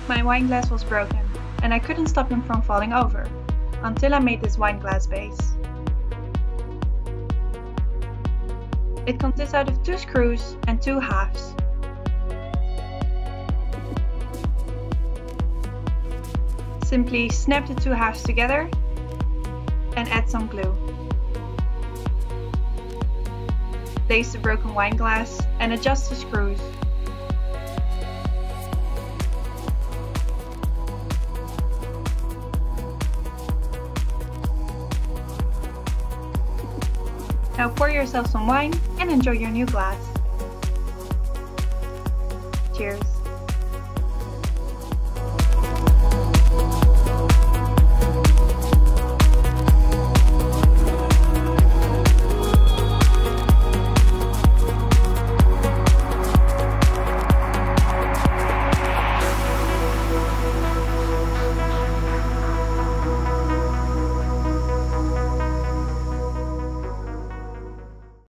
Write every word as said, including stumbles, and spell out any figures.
My wine glass was broken, and I couldn't stop him from falling over, until I made this wine glass base. It consists out of two screws and two halves. Simply snap the two halves together and add some glue. Place the broken wine glass and adjust the screws. Now pour yourself some wine and enjoy your new glass.